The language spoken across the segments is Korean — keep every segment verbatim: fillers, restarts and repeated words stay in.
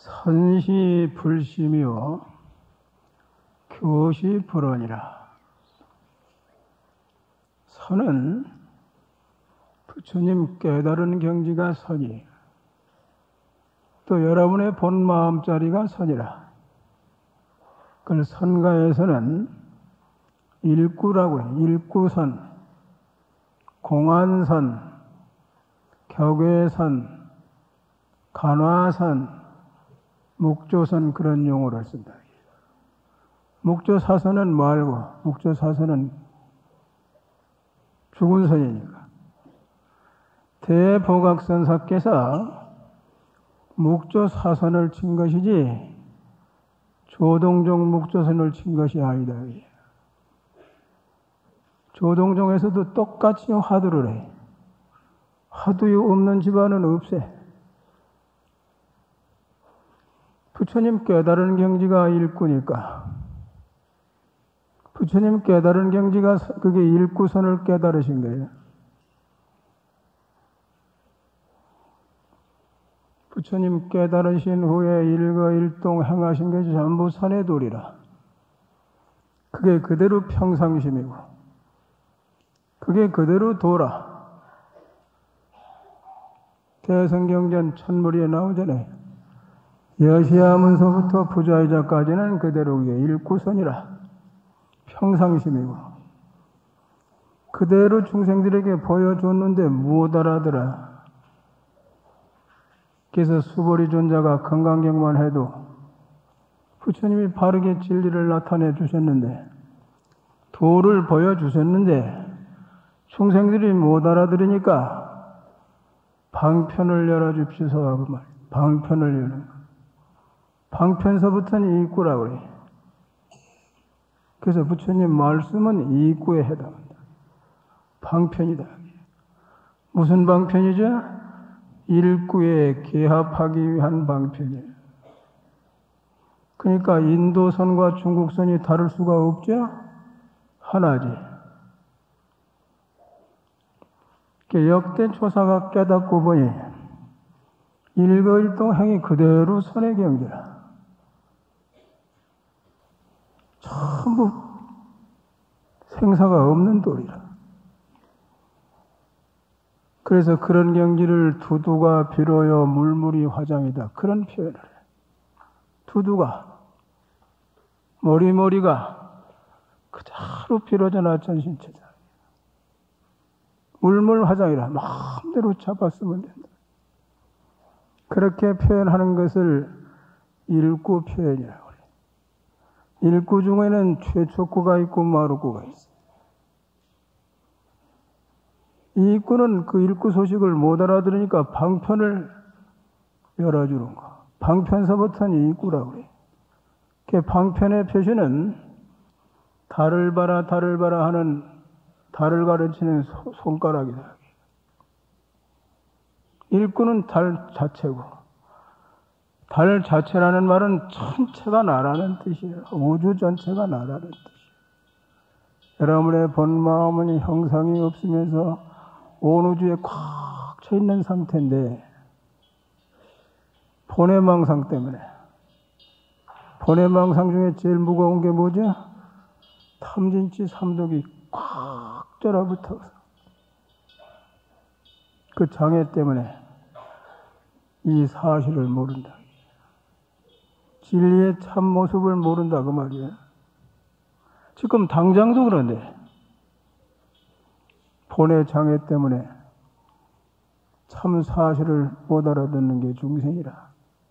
선시 불심이요 교시 불언이라. 선은 부처님 깨달은 경지가 선이, 또 여러분의 본 마음자리가 선이라. 그걸 선가에서는 일구라고 해요. 일구선, 공안선, 격외선, 간화선, 묵조선, 그런 용어를 쓴다. 묵조사선은 말고, 묵조사선은 죽은 선이니까. 대보각선사께서 묵조사선을 친 것이지 조동종 묵조선을 친 것이 아니다. 조동종에서도 똑같이 화두를 해. 화두이 없는 집안은 없애. 부처님 깨달은 경지가 일구니까, 부처님 깨달은 경지가 그게 일구선을 깨달으신 거예요. 부처님 깨달으신 후에 일거일동 행하신 것이 전부 선의 도리라. 그게 그대로 평상심이고, 그게 그대로 도라. 대성경전 천무리에 나오잖아요. 여시하면서부터 부자이자까지는 그대로 그게 일구선이라. 평상심이고, 그대로 중생들에게 보여줬는데 못 알아들어. 그래서 수보리 존자가 건강경만 해도 부처님이 바르게 진리를 나타내 주셨는데, 도를 보여주셨는데 중생들이 못 알아들으니까 방편을 열어줍시소 하고 말. 방편을 여는 거. 방편서부터는 이익구라고 그래. 그래서 부처님 말씀은 이익구에 해당한다. 방편이다. 무슨 방편이죠? 일구에 개합하기 위한 방편이에요. 그러니까 인도선과 중국선이 다를 수가 없죠? 하나지. 역대 초사가 깨닫고 보니 일거일동 행이 그대로 선의 경지라. 전부 생사가 없는 도리라. 그래서 그런 경지를 두두가 비로요 물물이 화장이다. 그런 표현을 해요. 두두가, 머리머리가 그대로 비로져 나천 신체다. 물물 화장이라. 마음대로 잡았으면 된다. 그렇게 표현하는 것을 일구 표현이라고 해요. 일구 중에는 최초구가 있고 마루구가 있어요. 이 일구는 그 일구 소식을 못 알아들으니까 방편을 열어주는 거. 방편서부터는 이 일구라고 해요. 그 방편의 표시는 달을 봐라 달을 봐라 하는, 달을 가르치는 소, 손가락이다. 일구는 달 자체고, 달 자체라는 말은 전체가 나라는 뜻이에요. 우주 전체가 나라는 뜻이에요. 여러분의 본 마음은 형상이 없으면서 온 우주에 꽉 차 있는 상태인데, 본의 망상 때문에, 본의 망상 중에 제일 무거운 게 뭐죠? 탐진치 삼독이 꽉 절어붙어서 그 장애 때문에 이 사실을 모른다. 진리의 참 모습을 모른다 그 말이에요. 지금 당장도 그런데 본의 장애 때문에 참 사실을 못 알아듣는 게 중생이라.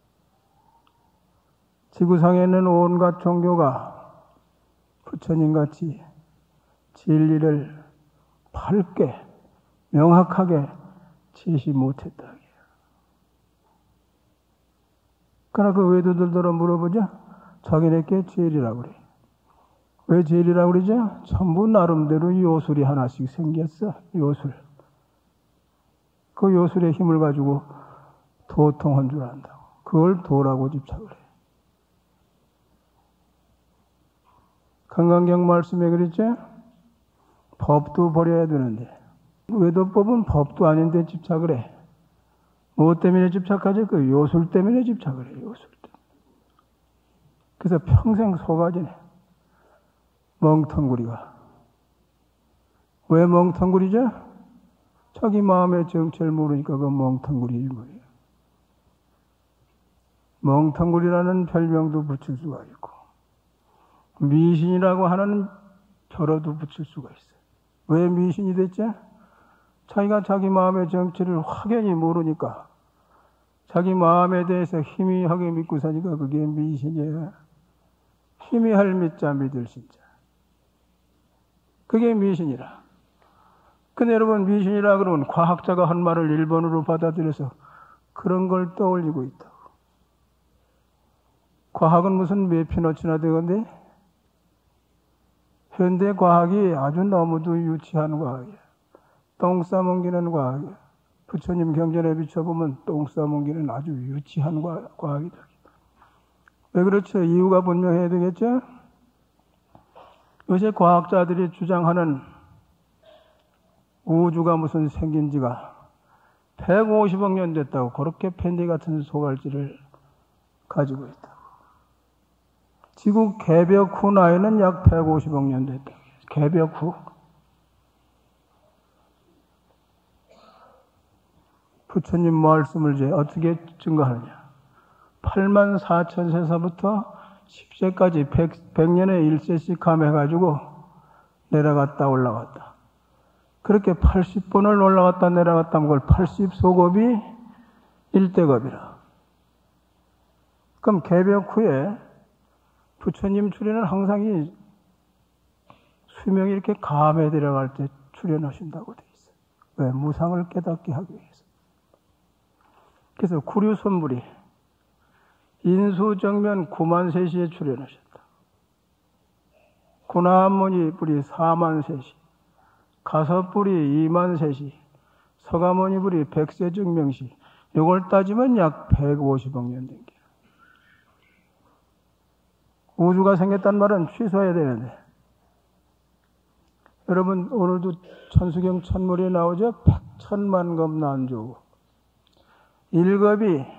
지구상에 있는 온갖 종교가 부처님같이 진리를 밝게 명확하게 제시 못했다. 그러나 그 외도들더러 물어보자. 자기네께 제일이라고 그래. 왜 제일이라고 그러죠? 전부 나름대로 요술이 하나씩 생겼어. 요술. 그 요술의 힘을 가지고 도통한 줄 안다고. 그걸 도라고 집착을 해. 건강경 말씀에 그랬죠? 법도 버려야 되는데 외도법은 법도 아닌데 집착을 해. 무엇 때문에 집착하지? 그 요술 때문에 집착을 해. 요술 때문에. 그래서 평생 속아지네. 멍텅구리가. 왜 멍텅구리죠? 자기 마음의 정체를 모르니까 그 멍텅구리지 뭐예요. 멍텅구리라는 별명도 붙일 수가 있고 미신이라고 하는 별어도 붙일 수가 있어요. 왜 미신이 됐죠? 자기가 자기 마음의 정체를 확연히 모르니까 자기 마음에 대해서 희미하게 믿고 사니까 그게 미신이에요. 희미할 믿자 믿을 신자. 그게 미신이라. 근데 여러분 미신이라 그러면 과학자가 한 말을 일본어로 받아들여서 그런 걸 떠올리고 있다고. 과학은 무슨 몇 피너치나 되건데 현대 과학이 아주 너무도 유치한 과학이야. 똥 싸먹기는 과학이야. 부처님 경전에 비춰보면 똥 싸먹기는 아주 유치한 과학이다. 왜 그렇죠? 이유가 분명해야 되겠죠? 요새 과학자들이 주장하는 우주가 무슨 생긴 지가 백오십억 년 됐다고 그렇게 팬디 같은 소갈지를 가지고 있다고. 지구 개벽 후 나이는 약 백오십억 년 됐다고. 개벽 후. 부처님 말씀을 이제 어떻게 증거하느냐. 팔만 사천 세서부터 십 세까지 백, 백 년에 일 세씩 감해가지고 내려갔다 올라갔다. 그렇게 팔십 번을 올라갔다 내려갔다 한 걸 팔십 소겁이 일 대겁이라. 그럼 개벽 후에 부처님 출현은 항상 이 수명이 이렇게 감에 들어갈 때 출현하신다고 돼 있어요. 왜? 무상을 깨닫게 하기 위해서. 그래서 구류선불이 인수정면 구만 세시에 출현하셨다. 구나모니 불이 사만 세시, 가섭불이 이만 세시, 서가모니 불이 백세 증명시. 이걸 따지면 약 백오십억 년 된 게. 우주가 생겼단 말은 취소해야 되는데. 여러분 오늘도 천수경 천물에 나오죠? 백천만 겁 난조. 일겁이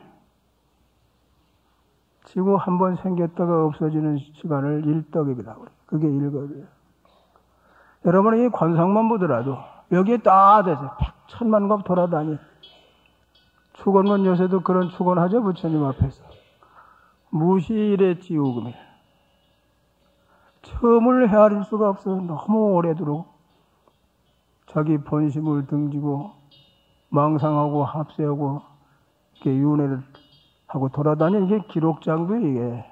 지구 한 번 생겼다가 없어지는 시간을 일덕입이라고 그래요. 그게 일겁이에요. 여러분이 이 관상만 보더라도 여기에 딱 돼서 백천만 겁 돌아다니. 축원은 요새도 그런 축원하죠? 부처님 앞에서. 무시일의 지우금이. 처음을 헤아릴 수가 없어서 너무 오래도록 자기 본심을 등지고 망상하고 합세하고 이렇게 윤회를 하고 돌아다니는 이게 기록장부에 이게.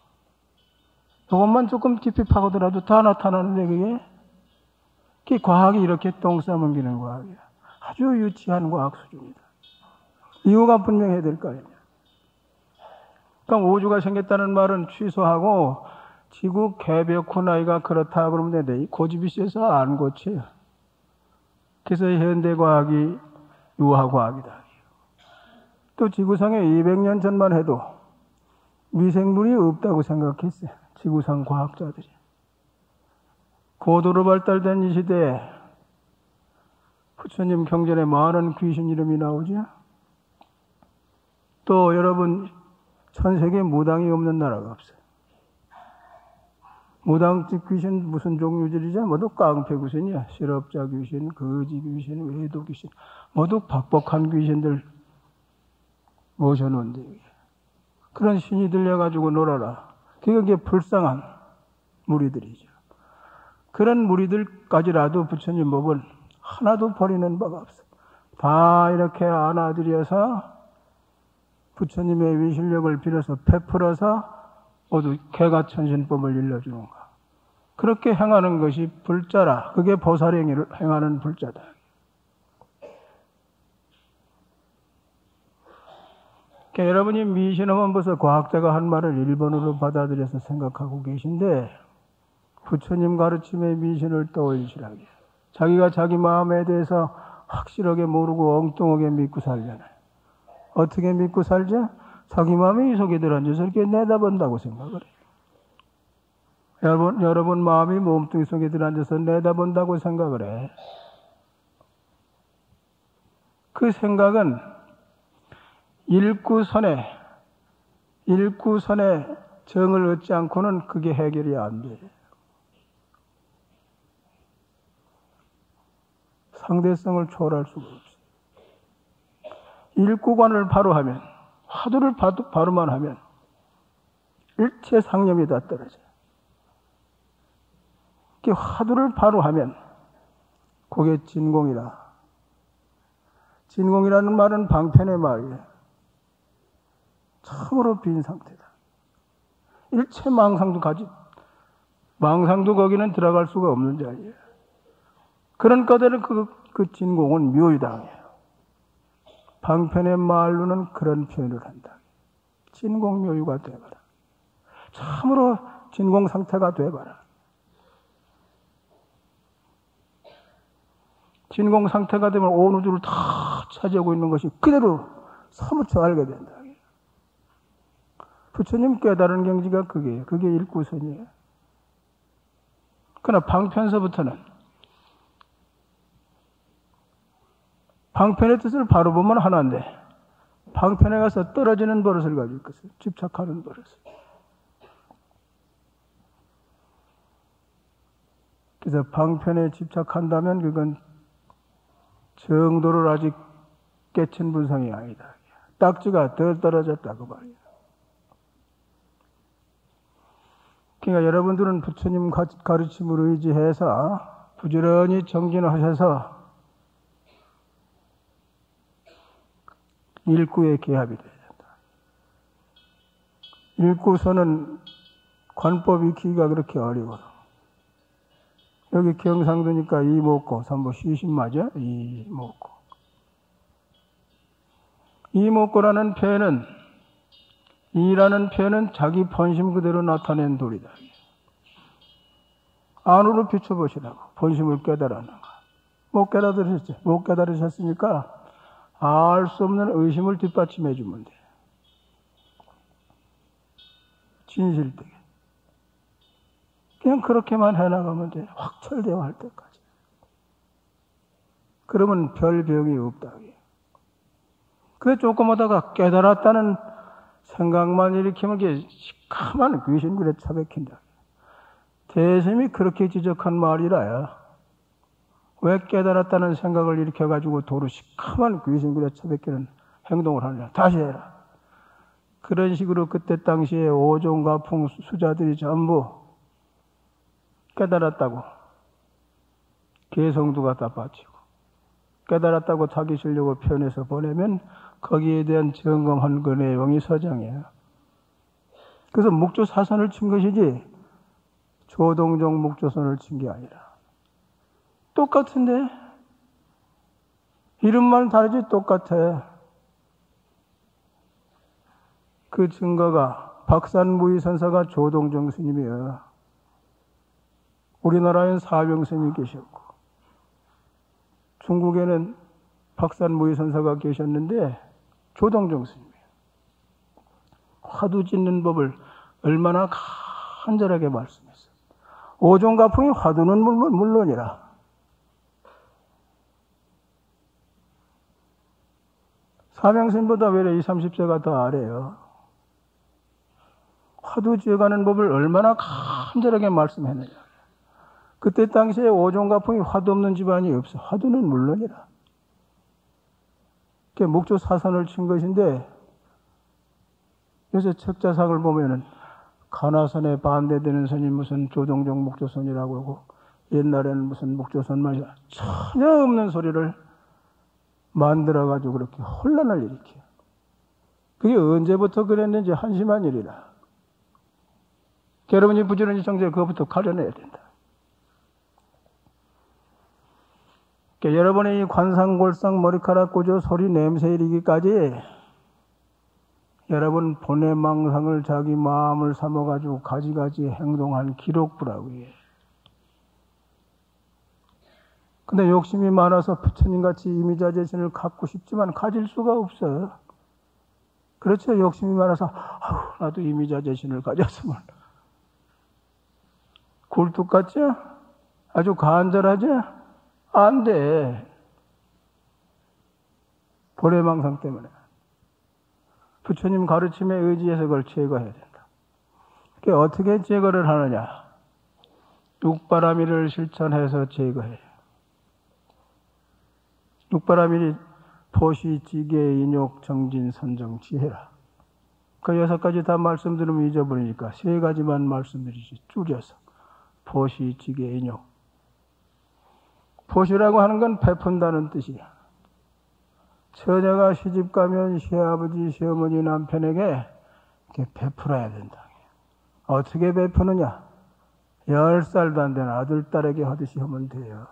이것만 조금 깊이 파고들어도 다 나타나는데 그게, 그게 과학이 이렇게 똥 싸먹기는 과학이야. 아주 유치한 과학 수준이다. 이유가 분명해야 될 거 아니냐. 그러니까 우주가 생겼다는 말은 취소하고 지구 개벽 후 나이가 그렇다 그러면 되는데 이 고집이 세서 안 고쳐요. 그래서 현대 과학이 유화 과학이다. 또 지구상에 이백 년 전만 해도 미생물이 없다고 생각했어요. 지구상 과학자들이. 고도로 발달된 이 시대에 부처님 경전에 많은 귀신 이름이 나오죠. 또 여러분 전 세계에 무당이 없는 나라가 없어요. 무당집 귀신 무슨 종류들이죠? 모두 깡패 귀신이야. 실업자 귀신, 거지 귀신, 외도 귀신, 모두 박복한 귀신들 모셔놓은데 그런 신이 들려가지고 놀아라. 그게 불쌍한 무리들이죠. 그런 무리들까지라도 부처님 법은 하나도 버리는 바가 없어. 다 이렇게 안아들여서 부처님의 위실력을 빌어서 베풀어서 모두 개가천신법을 일러주는가. 그렇게 행하는 것이 불자라. 그게 보살행위를 행하는 불자다. 그러니까 여러분이 미신하면 벌써 과학자가 한 말을 일본어로 받아들여서 생각하고 계신데 부처님 가르침의 미신을 떠올리시라고. 자기가 자기 마음에 대해서 확실하게 모르고 엉뚱하게 믿고 살잖아요. 어떻게 믿고 살죠? 자기 마음이 이 속에 들어앉아서 이렇게 내다본다고 생각을 해요. 여러분, 여러분 마음이 몸뚱이 속에 들어앉아서 내다본다고 생각을 해. 그 생각은 일구선에, 일구선에 정을 얻지 않고는 그게 해결이 안 돼. 상대성을 초월할 수가 없어. 일구관을 바로 하면, 화두를 바로만 하면 일체 상념이 다 떨어져요. 화두를 바로 하면 그게 진공이라. 진공이라는 말은 방편의 말이에요. 참으로 빈 상태다. 일체 망상도 가지, 망상도 거기는 들어갈 수가 없는 자리예요. 그런 거대로 그, 그 진공은 묘유당해요. 방편의 말로는 그런 표현을 한다. 진공 묘유가 되어봐라. 참으로 진공 상태가 되어봐라. 진공 상태가 되면 온 우주를 다 차지하고 있는 것이 그대로 사무쳐 알게 된다. 부처님 깨달은 경지가 그게예요. 그게 일구선이에요. 그러나 방편서부터는 방편의 뜻을 바로 보면 하나인데 방편에 가서 떨어지는 버릇을 가지고 있어요. 집착하는 버릇을. 그래서 방편에 집착한다면 그건 정도를 아직 깨친 분성이 아니다. 딱지가 덜 떨어졌다고 말이에요. 그러니까 여러분들은 부처님 가르침을 의지해서 부지런히 정진을 하셔서 일구에 개합이 돼야 된다. 일구서는 관법 익히기가 그렇게 어려워. 여기 경상도니까 이목고, 삼보 시신 맞아? 이목고. 이목고라는 표현은, 이라는 표현은 자기 본심 그대로 나타낸 도리다. 안으로 비춰보시라고. 본심을 깨달았는가. 못 깨달으셨죠? 못 깨달으셨으니까 알 수 없는 의심을 뒷받침해 주면 돼. 진실되게. 그냥 그렇게만 해나가면 돼. 확철대화할 때까지. 그러면 별 병이 없다. 그래 조금 하다가 깨달았다는 생각만 일으키면 이게 시커먼 귀신굴에 처박힌다. 대심이 그렇게 지적한 말이라야. 왜 깨달았다는 생각을 일으켜가지고 도로 시커먼 귀신굴에 처박히는 행동을 하느냐. 다시 해라. 그런 식으로 그때 당시에 오종가풍 수자들이 전부 깨달았다고 개성도 갖다 바치고 깨달았다고 자기 실력을 표현해서 보내면 거기에 대한 점검한 그 내용이 서장이에요. 그래서 묵조사선을 친 것이지 조동종 묵조선을 친 게 아니라 똑같은데 이름만 다르지 똑같아. 그 증거가 박산무의선사가 조동종 스님이에요. 우리나라엔 사병스님이 계셨고 중국에는 박산무의선사가 계셨는데 조동종 스님이에요. 화두 짓는 법을 얼마나 간절하게 말씀했어요. 오종가풍이 화두는 물론, 물론이라 사명스님보다 왜 이십, 삼십 세가 더 아래요. 화두 지어가는 법을 얼마나 간절하게 말씀했느냐. 그때 당시에 오종가풍이 화두 없는 집안이 없어. 화두는 물론이라. 그게 목조 사선을 친 것인데 요새 책자상을 보면은 가나선에 반대되는 선이 무슨 조동종 목조선이라고 하고 옛날에는 무슨 목조선만 전혀 없는 소리를 만들어가지고 그렇게 혼란을 일으켜. 그게 언제부터 그랬는지 한심한 일이라. 여러분이 부지런히 정제 그것부터 가려내야 된다. 그러니까 여러분의 이 관상골상 머리카락 구조 소리 냄새 이르기까지 여러분 본의 망상을 자기 마음을 삼아가지고 가지가지 행동한 기록부라고 해요. 근데 욕심이 많아서 부처님같이 이미자재신을 갖고 싶지만 가질 수가 없어요. 그렇죠. 욕심이 많아서 아우, 나도 이미자재신을 가졌으면 굴뚝 같죠? 아주 간절하죠? 안 돼. 본래망상 때문에. 부처님 가르침에 의지해서 그걸 제거해야 된다. 그게 어떻게 제거를 하느냐? 육바라밀을 실천해서 제거해요. 육바라밀이 포시, 지계, 인욕, 정진, 선정, 지혜라. 그 여섯 가지 다 말씀드리면 잊어버리니까 세 가지만 말씀드리지 줄여서. 포시, 지계, 인욕. 포시라고 하는 건 베푼다는 뜻이야. 처녀가 시집가면 시아버지, 시어머니, 남편에게 이렇게 베풀어야 된다. 어떻게 베푸느냐? 열 살도 안 된 아들, 딸에게 하듯이 하면 돼요.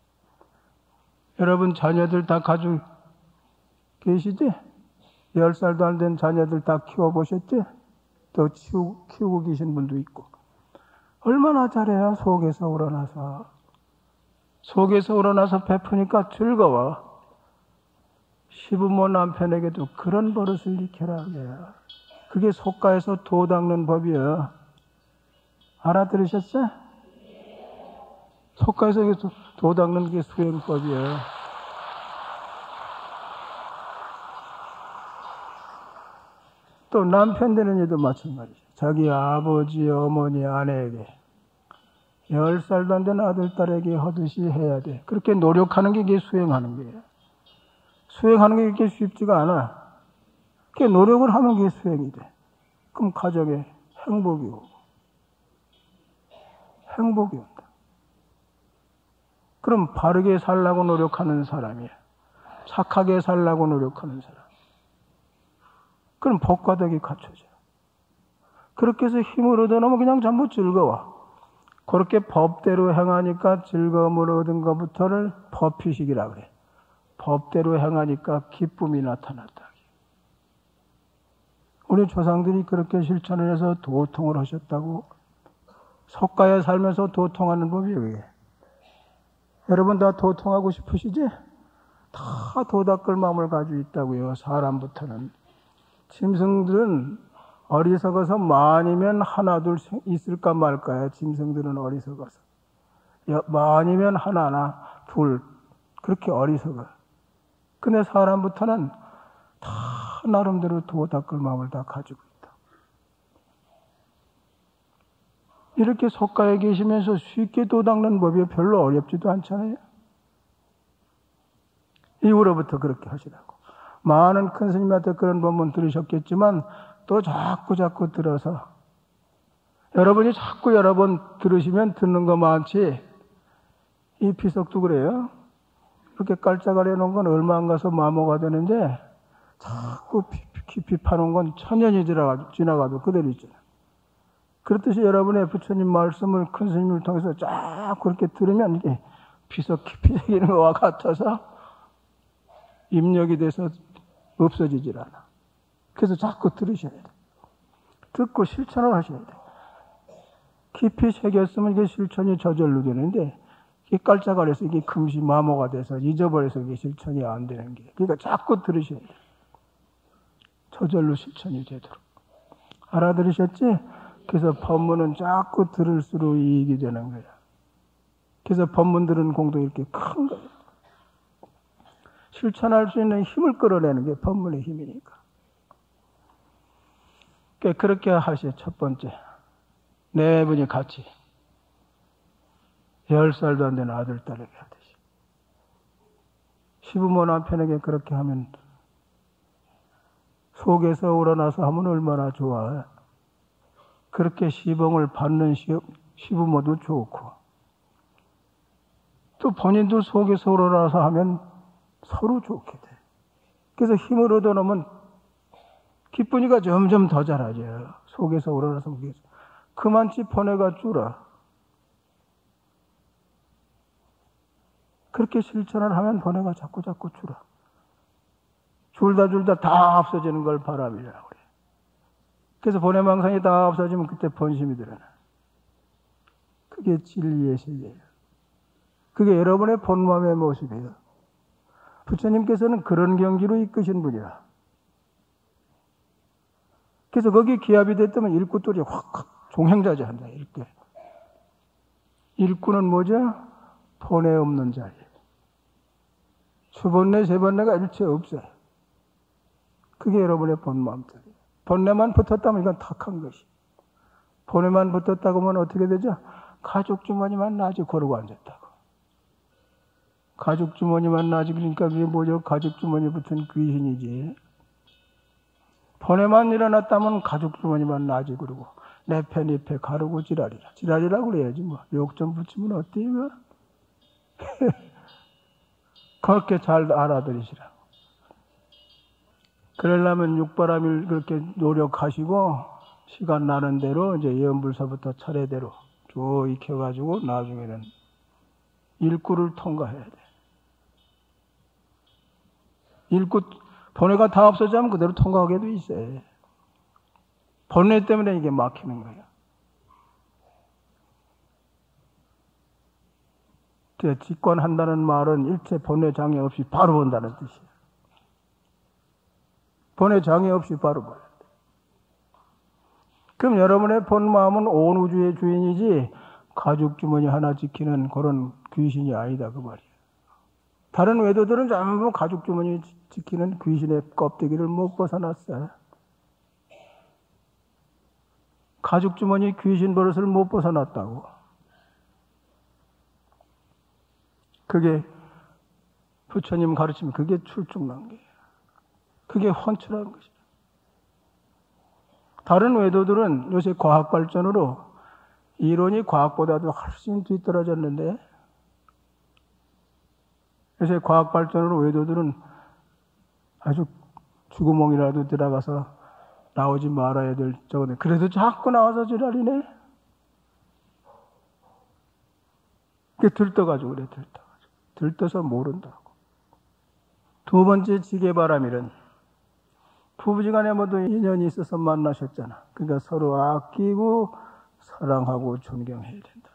여러분 자녀들 다 가지고 계시지? 열 살도 안 된 자녀들 다 키워보셨지? 또 키우고, 키우고 계신 분도 있고. 얼마나 잘해야 속에서 우러나서. 속에서 우러나서 베푸니까 즐거워. 시부모 남편에게도 그런 버릇을 익혀라. 그게 속가에서 도 닦는 법이야. 알아들으셨어요? 속가에서 도 닦는 게 수행법이야. 또 남편 되는 이도 마찬가지죠. 자기 아버지, 어머니, 아내에게 열 살도 안 된 아들, 딸에게 하듯이 해야 돼. 그렇게 노력하는 게 이게 수행하는 거예요. 수행하는 게 이렇게 쉽지가 않아. 그렇게 노력을 하면 그게 수행이 돼. 그럼 가정에 행복이 오고. 행복이 온다. 그럼 바르게 살라고 노력하는 사람이야. 착하게 살라고 노력하는 사람. 그럼 복과 덕이 갖춰져요. 그렇게 해서 힘을 얻어놓으면 그냥 전부 즐거워. 그렇게 법대로 행하니까 즐거움을 얻은 것부터를 법휘식이라 그래. 법대로 행하니까 기쁨이 나타났다. 우리 조상들이 그렇게 실천을 해서 도통을 하셨다고. 속가에 살면서 도통하는 법이에요. 그게. 여러분 다 도통하고 싶으시지? 다 도닦을 마음을 가지고 있다고요. 사람부터는. 짐승들은 어리석어서 많이면 하나 둘 있을까 말까요. 짐승들은 어리석어서. 많이면 하나나 둘 그렇게 어리석어. 근데 사람부터는 다 나름대로 도닦을 마음을 다 가지고 있다. 이렇게 속가에 계시면서 쉽게 도닦는 법이 별로 어렵지도 않잖아요. 이후로부터 그렇게 하시라고. 많은 큰 스님한테 그런 법문 들으셨겠지만 또 자꾸 자꾸 들어서 여러분이 자꾸 여러 번 들으시면 듣는 거 많지. 이 피석도 그래요. 이렇게 깔짝거려 놓은 건 얼마 안 가서 마모가 되는데 자꾸 깊이 파놓은 건 천년이 지나가도, 지나가도 그대로 있잖아요. 그렇듯이 여러분의 부처님 말씀을 큰 스님을 통해서 쫙 그렇게 들으면 이게 피석 깊이 새기는 것과 같아서 입력이 돼서 없어지질 않아. 그래서 자꾸 들으셔야 돼. 듣고 실천을 하셔야 돼. 깊이 새겼으면 이게 실천이 저절로 되는데 이게 깔짝거려서 이게 금시 마모가 돼서 잊어버려서 이게 실천이 안 되는 게. 그러니까 자꾸 들으셔야 돼. 저절로 실천이 되도록. 알아들으셨지? 그래서 법문은 자꾸 들을수록 이익이 되는 거야. 그래서 법문 들은 공도 이렇게 큰 거야. 실천할 수 있는 힘을 끌어내는 게 법문의 힘이니까. 그렇게 하시오. 첫 번째. 네 분이 같이. 열 살도 안 된 아들, 딸에게 하듯이. 시부모 남편에게 그렇게 하면 속에서 우러나서 하면 얼마나 좋아. 그렇게 시봉을 받는 시부모도 좋고 또 본인도 속에서 우러나서 하면 서로 좋게 돼. 그래서 힘을 얻어놓으면 기쁘니까 점점 더 잘하죠. 속에서 우러나서 속에서. 그만치 번뇌가 줄어. 그렇게 실천을 하면 번뇌가 자꾸 자꾸 줄어. 줄다 줄다 다 없어지는 걸 바람이라고 그래. 그래서 번뇌망상이 다 없어지면 그때 본심이 드러나. 그게 진리의 세계예요. 그게 여러분의 본마음의 모습이에요. 부처님께서는 그런 경지로 이끄신 분이라. 그래서 거기 기합이 됐다면 일구돌이 확 종행자제 한다. 일구. 일구는 뭐죠? 번뇌 없는 자리. 수번뇌, 세번뇌가 일체 없어요. 그게 여러분의 본마음자리예요. 번뇌만 붙었다면 이건 탁한 것이. 본에만 붙었다고 하면 어떻게 되죠? 가죽 주머니만 나지 고르고 앉았다고. 가죽 주머니만 나지 그러니까 그게 뭐죠? 가죽 주머니 붙은 귀신이지. 본에만 일어났다면 가죽 주머니만 나지 그러고 내패 니패 가르고 지랄이라. 지랄이라고 그래야지 뭐. 욕 좀 붙이면 어때요? 그렇게 잘 알아들으시라. 그러려면 육바람일 그렇게 노력하시고 시간 나는 대로 이제 예언불서부터 차례대로 쭉 익혀가지고 나중에는 일구를 통과해야 돼. 일구, 번뇌가 다 없어지면 그대로 통과하게 돼 있어요. 번뇌 때문에 이게 막히는 거예요. 직관한다는 말은 일체 번뇌 장애 없이 바로 본다는 뜻이에요. 번뇌 장애 없이 바로 봐야 돼. 그럼 여러분의 본 마음은 온 우주의 주인이지 가죽 주머니 하나 지키는 그런 귀신이 아니다 그 말이에요. 다른 외도들은 전부 가죽 주머니 지키는 귀신의 껍데기를 못 벗어났어요. 가죽 주머니 귀신 버릇을 못 벗어났다고. 그게 부처님 가르치면 그게 출중난 게. 그게 헌칠한 것이다. 다른 외도들은 요새 과학 발전으로 이론이 과학보다도 훨씬 뒤떨어졌는데 요새 과학 발전으로 외도들은 아주 죽구멍이라도 들어가서 나오지 말아야 될 저거네. 그래도 자꾸 나와서 지랄이네. 그게 들떠가지고 그래, 들떠가지고. 들떠서 모른다고. 두 번째 지게바람일은 부부지간에 모두 인연이 있어서 만나셨잖아. 그러니까 서로 아끼고 사랑하고 존경해야 된다.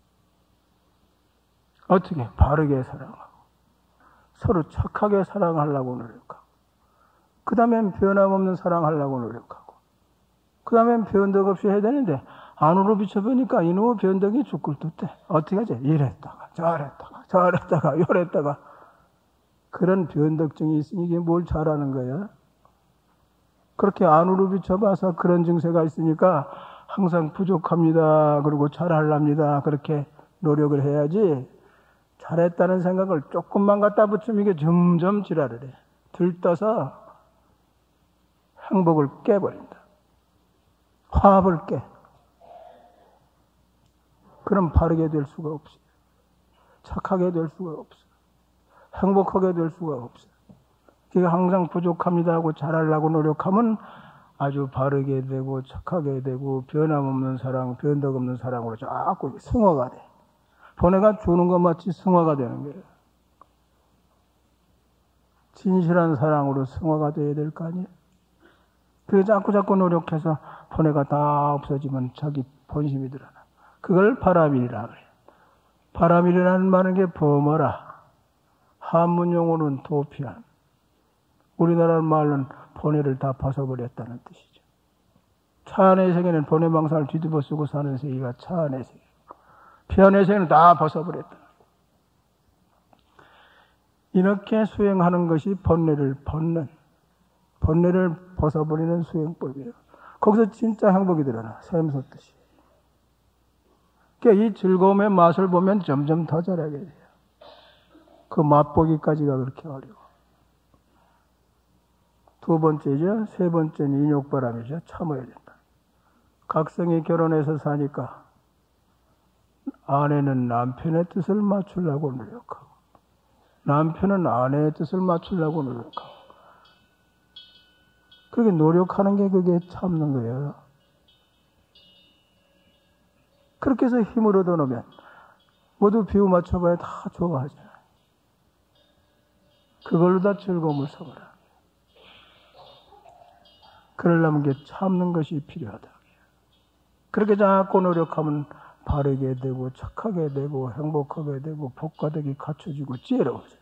어떻게? 바르게 사랑하고 서로 착하게 사랑하려고 노력하고 그 다음엔 변함없는 사랑하려고 노력하고 그 다음엔 변덕 없이 해야 되는데 안으로 비춰보니까 이놈의 변덕이 죽을 듯해. 어떻게 하지? 이랬다가 저랬다가 저랬다가 요랬다가 그런 변덕증이 있으니 이게 뭘 잘하는 거야? 그렇게 안으로 비춰봐서 그런 증세가 있으니까 항상 부족합니다. 그리고 잘하랍니다. 그렇게 노력을 해야지 잘했다는 생각을 조금만 갖다 붙이면 이게 점점 지랄을 해. 들떠서 행복을 깨버린다. 화합을 깨. 그럼 바르게 될 수가 없어. 착하게 될 수가 없어. 행복하게 될 수가 없어. 그러니까 항상 부족합니다 하고 잘하려고 노력하면 아주 바르게 되고 착하게 되고 변함없는 사랑, 변덕 없는 사랑으로 자꾸 승화가 돼. 번뇌가 주는 것 마치 승화가 되는 거예요. 진실한 사랑으로 승화가 돼야 될 거 아니에요? 그래서 자꾸 자꾸 노력해서 번뇌가 다 없어지면 자기 본심이 드러나. 그걸 바람일이라 그래요. 바람일이라는 말은 게 범어라. 한문 용어는 도피한. 우리나라 말로는 번뇌를 다 벗어버렸다는 뜻이죠. 차 안의 세계는 번뇌망상을 뒤집어 쓰고 사는 세계가 차 안의 세계. 피 안의 세계는 다 벗어버렸다. 이렇게 수행하는 것이 번뇌를 벗는, 번뇌를 벗어버리는 수행법이에요. 거기서 진짜 행복이 드러나. 샘솟듯이. 그러니까 이 즐거움의 맛을 보면 점점 더 잘하게 돼요. 그 맛보기까지가 그렇게 어려워. 두 번째죠. 세 번째는 인욕바람이죠. 참아야 된다. 각성이 결혼해서 사니까 아내는 남편의 뜻을 맞추려고 노력하고 남편은 아내의 뜻을 맞추려고 노력하고 그렇게 노력하는 게 그게 참는 거예요. 그렇게 해서 힘을 얻어놓으면 모두 비유 맞춰봐야 다 좋아하잖아요. 그걸로 다 즐거움을 삼아라. 그러려면 게 참는 것이 필요하다. 그렇게 자꾸 노력하면 바르게 되고 착하게 되고 행복하게 되고 복과덕이 갖춰지고 지혜로워져요.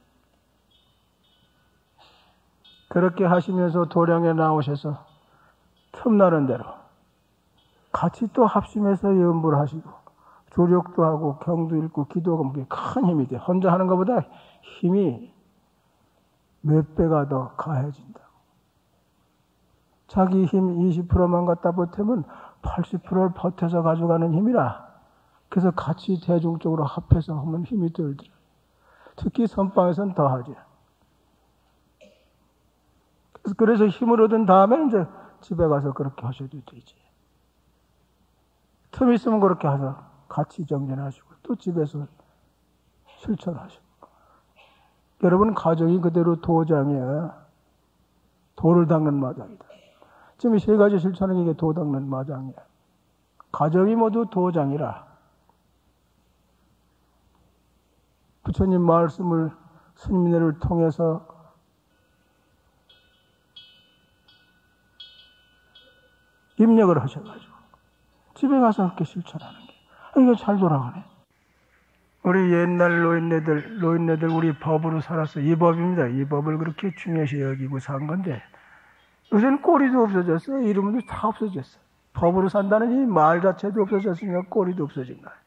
그렇게 하시면서 도량에 나오셔서 틈나는 대로 같이 또 합심해서 연불 하시고 조력도 하고 경도 읽고 기도가 큰 힘이 돼. 혼자 하는 것보다 힘이 몇 배가 더 가해진다. 자기 힘 이십 퍼센트만 갖다 보태면 팔십 퍼센트를 버텨서 가져가는 힘이라. 그래서 같이 대중적으로 합해서 하면 힘이 들더라. 특히 선방에서는 더하지. 그래서 힘을 얻은 다음에 이제 집에 가서 그렇게 하셔도 되지. 틈 있으면 그렇게 해서 같이 정진하시고 또 집에서 실천하시고. 여러분 가정이 그대로 도장이야. 도를 닦는 마장이다. 지금 이 세 가지 실천하는 게 도 닦는 마장이야. 가정이 모두 도장이라. 부처님 말씀을 스님네를 통해서 입력을 하셔가지고 집에 가서 그렇게 실천하는 게 아, 이거 잘 돌아가네. 우리 옛날 노인네들, 노인네들 우리 법으로 살았어. 이 법입니다. 이 법을 그렇게 중요시 여기고 산 건데 요새는 꼬리도 없어졌어. 이름도 다 없어졌어. 법으로 산다는 이 말 자체도 없어졌으니까 꼬리도 없어진 거야.